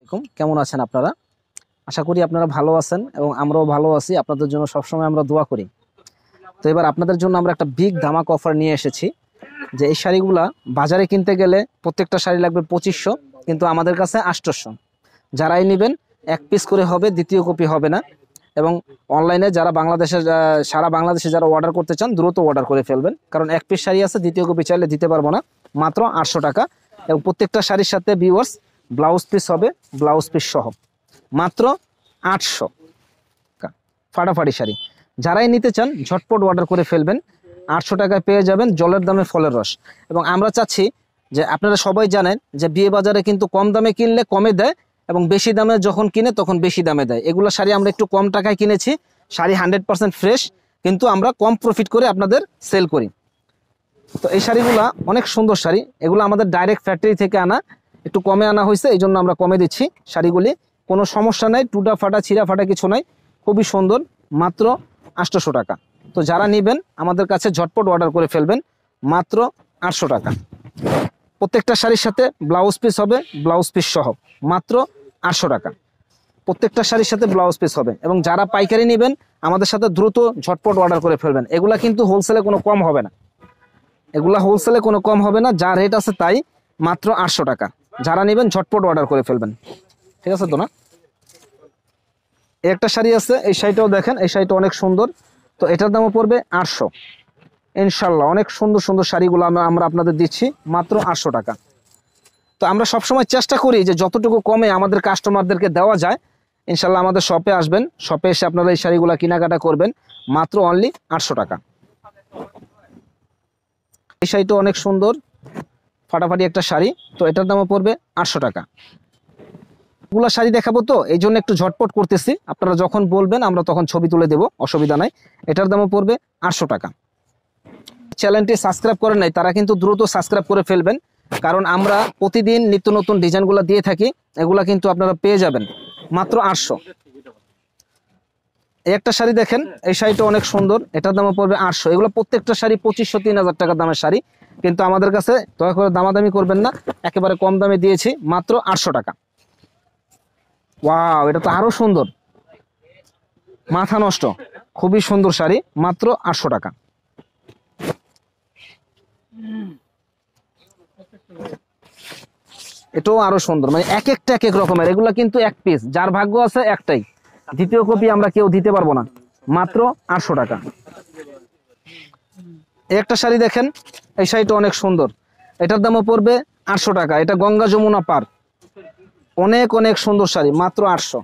কেমন আছেন আপনারা? আশা করি আপনারা ভালো আছেন এবং আমরাও ভালো আছি। আপনাদের জন্য সবসময় আমরা দোয়া করি। তো এবার আপনাদের জন্য আমরা একটা বিগ ধামাক অফার নিয়ে এসেছি, যে এই শাড়িগুলা বাজারে কিনতে গেলে প্রত্যেকটা শাড়ি লাগবে 2500, কিন্তু আমাদের কাছে 800। যারাই নেবেন এক পিস করে হবে, দ্বিতীয় কপি হবে না। এবং অনলাইনে যারা সারা বাংলাদেশে যারা অর্ডার করতে চান দ্রুত অর্ডার করে ফেলবেন, কারণ এক পিস শাড়ি আছে, দ্বিতীয় কপি চাইলে দিতে পারবো না। মাত্র 800 টাকা। এবং প্রত্যেকটা শাড়ির সাথে ভিউয়ার্স ব্লাউজ পিস হবে, ব্লাউজ পিস সহ মাত্র 800 টাকা। ফাটাফাটি শাড়ি, যারাই নিতে চান ঝটপট অর্ডার করে ফেলবেন। 800 টাকায় পেয়ে যাবেন জলের দামে ফলের রস। এবং আমরা চাচ্ছি যে আপনারা সবাই জানেন যে বিয়ে বাজারে কিন্তু কম দামে কিনলে কমে দেয়, এবং বেশি দামে যখন কিনে তখন বেশি দামে দেয়। এগুলো শাড়ি আমরা একটু কম টাকায় কিনেছি, শাড়ি 100% ফ্রেশ, কিন্তু আমরা কম প্রফিট করে আপনাদের সেল করি। তো এই শাড়িগুলা অনেক সুন্দর শাড়ি, এগুলো আমাদের ডাইরেক্ট ফ্যাক্টরি থেকে আনা, একটু কমে আনা হয়েছে, এই জন্য আমরা কমে দিচ্ছি শাড়িগুলি। কোনো সমস্যা নাই, টুটা ফাটা ছিঁড়া ফাটা কিছু নাই, খুবই সুন্দর, মাত্র 800 টাকা। তো যারা নেবেন আমাদের কাছে ঝটপট অর্ডার করে ফেলবেন, মাত্র 800 টাকা। প্রত্যেকটা শাড়ির সাথে ব্লাউজ পিস হবে, ব্লাউজ পিস সহ মাত্র 800 টাকা। প্রত্যেকটা শাড়ির সাথে ব্লাউজ পিস হবে। এবং যারা পাইকারি নেবেন আমাদের সাথে দ্রুত ঝটপট অর্ডার করে ফেলবেন। এগুলা কিন্তু হোলসেলে কোনো কম হবে না, এগুলা হোলসেলে কোনো কম হবে না, যা রেট আছে তাই, মাত্র 800 টাকা। যারা নেবেন ঝটপট অর্ডার করে ফেলবেন, ঠিক আছে তো না? একটা শাড়ি আছে, এই শাড়িটাও দেখেন, এই শাড়িটা অনেক সুন্দর। তো এটার দামও পড়বে 800। ইনশাল্লাহ অনেক সুন্দর সুন্দর শাড়িগুলো আমরা আপনাদের দিচ্ছি মাত্র 800 টাকা। তো আমরা সবসময় চেষ্টা করি যে যতটুকু কমে আমাদের কাস্টমারদেরকে দেওয়া যায়। ইনশাল্লাহ আমাদের শপে আসবেন, শপে এসে আপনারা এই শাড়িগুলো কেনাকাটা করবেন, মাত্র অনলি 800 টাকা। এই শাড়িটা অনেক সুন্দর, ফাটাফাটি একটা শাড়ি। তো এটার দামও পড়বে 800 টাকা। এগুলো শাড়ি দেখাবো, তো এই জন্য একটু ঝটপট করতেছি। আপনারা যখন বলবেন আমরা তখন ছবি তুলে দেবো, অসুবিধা নাই। এটার দামও পড়বে 800 টাকা। চ্যানেলটি সাবস্ক্রাইব করেন নাই তারা কিন্তু দ্রুত সাবস্ক্রাইব করে ফেলবেন, কারণ আমরা প্রতিদিন নিত্য নতুন ডিজাইনগুলো দিয়ে থাকি। এগুলা কিন্তু আপনারা পেয়ে যাবেন মাত্র 800। এই একটা শাড়ি দেখেন, এই শাড়িটা অনেক সুন্দর, এটার দামও পড়বে 800। এগুলো প্রত্যেকটা শাড়ি 2500 3000 টাকা দামের শাড়ি, কিন্তু আমাদের কাছে দয়া করে দামাদামি করবেন না, একেবারে কম দামে দিয়েছি মাত্র 800 টাকা। ওয়াও, এটা তো আরো সুন্দর, মাথা নষ্ট, খুবই সুন্দর শাড়ি, মাত্র 800 টাকা। এটাও আরো সুন্দর, মানে এক একটা এক এক রকমের। এগুলা কিন্তু এক পিস, যার ভাগ্য আছে একটাই, দ্বিতীয় কপি আমরা কেউ দিতে পারবো না, মাত্র 800 টাকা। একটা শাড়ি দেখেন, এই শাড়িটা অনেক সুন্দর, এটার দামও পড়বে 800 টাকা। এটা গঙ্গা যমুনা পার, অনেক অনেক সুন্দর শাড়ি, মাত্র 800।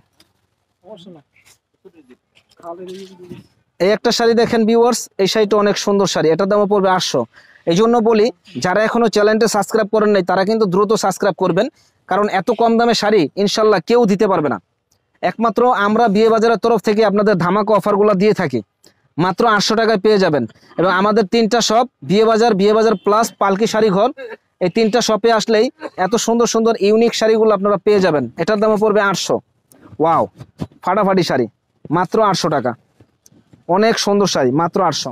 এই একটা শাড়ি দেখেন ভিউয়ার্স, এই শাড়িটা অনেক সুন্দর শাড়ি, এটার দামও পড়বে 800। এই জন্য বলি, যারা এখনো চ্যানেলটা সাবস্ক্রাইব করেন নাই তারা কিন্তু দ্রুত সাবস্ক্রাইব করবেন, কারণ এত কম দামে শাড়ি ইনশাল্লাহ কেউ দিতে পারবে না। একমাত্র আমরা বিয়ে বাজারের তরফ থেকে আপনাদের ধামাকা অফারগুলো দিয়ে থাকি, মাত্র 800 টাকায় পেয়ে যাবেন। এবং আমাদের 3টা শপ, বিয়ে বাজার প্লাস পালকি শাড়ি ঘর, এই 3টা শপে আসলেই এত সুন্দর সুন্দর ইউনিক শাড়িগুলো আপনারা পেয়ে যাবেন। এটার দামও পড়বে 800। ওয়াও, ফাটাফাটি শাড়ি, মাত্র 800 টাকা। অনেক সুন্দর শাড়ি, মাত্র 800।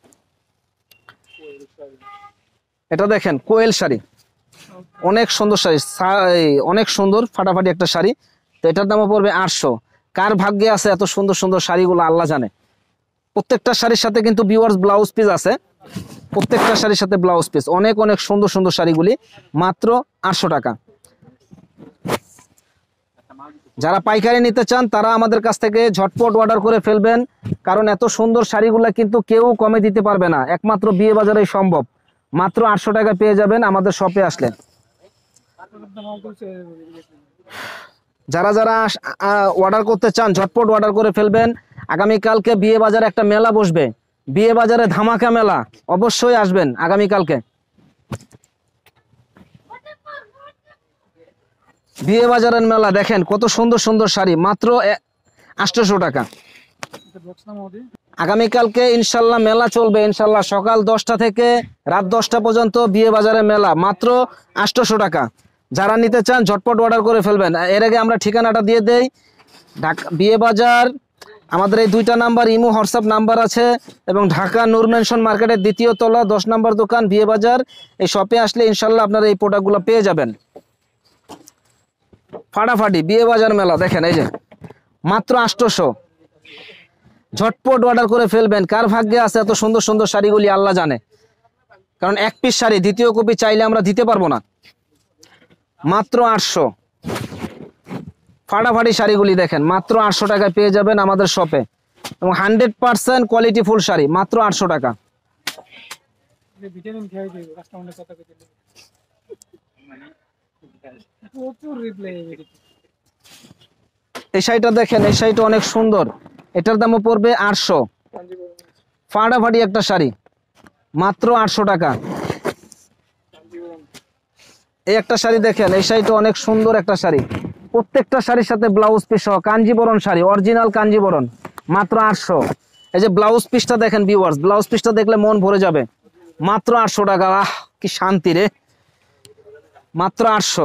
এটা দেখেন কোয়েল শাড়ি, অনেক সুন্দর শাড়ি, অনেক সুন্দর ফাটাফাটি একটা শাড়ি। তো এটার দামও পড়বে 800। কার ভাগ্যে আছে এত সুন্দর সুন্দর শাড়িগুলো আল্লাহ জানে। প্রত্যেকটা শাড়ির সাথে কিন্তু ভিউয়ার্স ব্লাউজ পিস আছে, প্রত্যেকটা শাড়ির সাথে ব্লাউজ পিস, অনেক অনেক সুন্দর সুন্দর শাড়িগুলি, মাত্র 800 টাকা। যারা পাইকারি নিতে চান তারা আমাদের কাছ থেকে ঝটপট অর্ডার করে ফেলবেন, কারণ এত সুন্দর শাড়িগুলো কিন্তু কেউ কমে দিতে পারবে না, একমাত্র বিয়ে বাজারেই সম্ভব। মাত্র 800 টাকা পেয়ে যাবেন আমাদের শপে আসলে। যারা যারা অর্ডার করতে চান ঝটপট অর্ডার করে ফেলবেন। আগামীকালকে বিয়ে বাজারে একটা মেলা বসবে, বিয়ে বাজারে ধামাকা মেলা, অবশ্যই আসবেন আগামীকালকে। বিয়ে বাজারের মেলা দেখেন, কত সুন্দর সুন্দর শাড়ি, মাত্র 800 টাকা। আগামীকালকে ইনশাল্লাহ মেলা চলবে, ইনশাল্লাহ সকাল 10টা থেকে রাত 10টা পর্যন্ত বিয়ে বাজারে মেলা, মাত্র 800 টাকা। যারা নিতে চান ঝটপট অর্ডার করে ফেলবেন। এর আগে আমরা ঠিকানাটা দিয়ে দেই, ঢাকা বিয়ে বাজার, আমাদের এই 2টা নাম্বার ইমো হোয়াটসঅ্যাপ নাম্বার আছে, এবং ঢাকা নূর মেনশন মার্কেটের 2য় তলা 10 নম্বর দোকান বিয়ে বাজার। এই শপে আসলে ইনশাল্লাহ আপনারা এই প্রোডাক্টগুলো পেয়ে যাবেন। ফাটাফাটি বিয়ে বাজার মেলা দেখেন, এই যে মাত্র 800। ঝটপট অর্ডার করে ফেলবেন। কার ভাগ্যে আছে এত সুন্দর সুন্দর শাড়িগুলি আল্লাহ জানে, কারণ এক পিস শাড়ি দ্বিতীয় কপি চাইলে আমরা দিতে পারবো না। মাত্র 800 ফাটাফাটি শাড়িগুলি দেখেন, মাত্র 800 টাকায় পেয়ে যাবেন আমাদের শপে, এবং 100% কোয়ালিটি ফুল শাড়ি মাত্র 800 টাকা। এই শাড়িটা দেখেন, এই শাড়িটা অনেক সুন্দর, এটার দামও পড়বে 800। ফাটাফাটি একটা শাড়ি মাত্র 800 টাকা। এই একটা শাড়ি দেখেন, এই শাড়িটা অনেক সুন্দর একটা শাড়ি, প্রত্যেকটা শাড়ির সাথে ব্লাউজ পিস সহ কাঞ্জিবরণ শাড়ি, অরিজিনাল কাঞ্জিবরণ, মাত্র 800। এই যে ব্লাউজ পিসটা দেখেন ভিউয়ার্স, ব্লাউজ পিসটা দেখলে মন ভরে যাবে, মাত্র 800 টাকা। আহ কি শান্তি রে, মাত্র 800।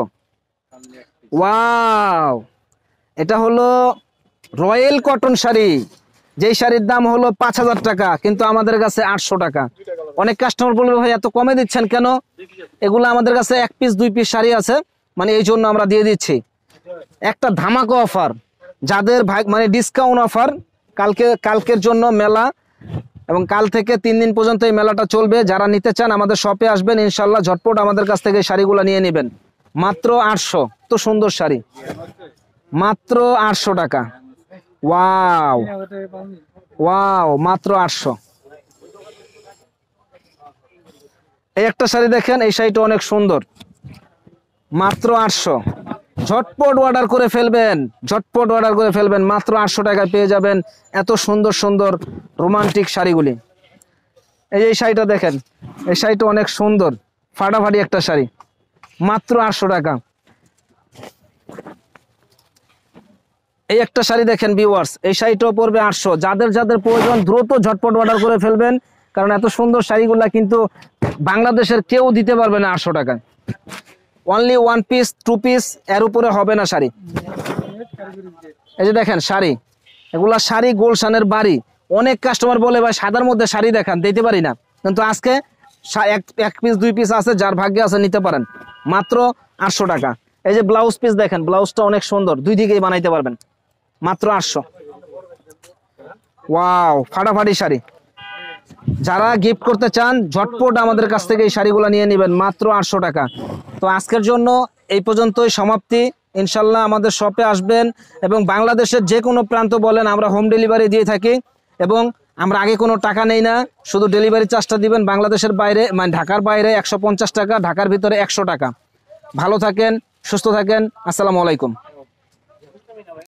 ওয়াও, এটা হলো রয়্যাল কটন শাড়ি, যেই শাড়ির দাম হলো 5000 টাকা, কিন্তু আমাদের কাছে 800 টাকা। অনেক কাস্টমার বলবে ভাই এত কমে দিচ্ছেন কেন? এগুলো আমাদের কাছে 1 পিস 2 পিস শাড়ি আছে, মানে এই জন্য আমরা দিয়ে দিচ্ছি একটা ধামাকা অফার। যাদের ভাই মানে ডিসকাউন্ট অফার, কালকের জন্য মেলা, এবং কাল থেকে 3 দিন পর্যন্ত এই মেলাটা চলবে। যারা নিতে চান আমাদের শপে আসবেন, ইনশাল্লাহ ঝটপট আমাদের কাছ থেকে শাড়িগুলো নিয়ে নেবেন। মাত্র 800, তো সুন্দর শাড়ি, মাত্র 800 টাকা। ওয়াও ওয়াও, মাত্র 800। এই একটা শাড়ি দেখেন, এই শাড়িটা অনেক সুন্দর, মাত্র 800। ঝটপট অর্ডার করে ফেলবেন, ঝটপট অর্ডার করে ফেলবেন, মাত্র 800 টাকায় পেয়ে যাবেন এত সুন্দর সুন্দর রোমান্টিক শাড়িগুলি। এই শাড়িটা দেখেন, এই শাড়িটা অনেক সুন্দর, ফাটাফাটি একটা শাড়ি, মাত্র 800 টাকা। এই একটা শাড়ি দেখেন ভিউয়ার্স, এই শাড়িটাও পড়বে 800। যাদের যাদের প্রয়োজন দ্রুত ঝটপট অর্ডার করে ফেলবেন, কারণ এত সুন্দর শাড়িগুলা কিন্তু বাংলাদেশের কেউ দিতে পারবে না 800 টাকায়। অনলি 1 পিস 2 পিস, এর উপরে হবে না শাড়ি। এই যে দেখেন শাড়ি, এগুলা শাড়ি গোলশানের বাড়ি। অনেক কাস্টমার বলে ভাই সাদার মধ্যে শাড়ি দেখান, দিতে পারি না, কিন্তু আজকে 1 পিস 2 পিস আছে, যার ভাগ্যে আছে নিতে পারেন, মাত্র 800 টাকা। এই যে ব্লাউজ পিস দেখেন, ব্লাউজটা অনেক সুন্দর, 2 দিকেই বানাইতে পারবেন, মাত্র 800। ওয়াও, ফাটাফাটি শাড়ি। যারা গিফট করতে চান ঝটপট আমাদের কাছ থেকে এই শাড়িগুলো নিয়ে নেবেন, মাত্র 800 টাকা। তো আজকের জন্য এই পর্যন্তই সমাপ্তি। ইনশাল্লাহ আমাদের শপে আসবেন, এবং বাংলাদেশের যে কোনো প্রান্ত বলেন আমরা হোম ডেলিভারি দিয়ে থাকি, এবং আমরা আগে কোনো টাকা নেই না, শুধু ডেলিভারি চার্জটা দিবেন। বাংলাদেশের বাইরে মানে ঢাকার বাইরে 150 টাকা, ঢাকার ভিতরে 100 টাকা। ভালো থাকেন, সুস্থ থাকেন, আসসালামু আলাইকুম।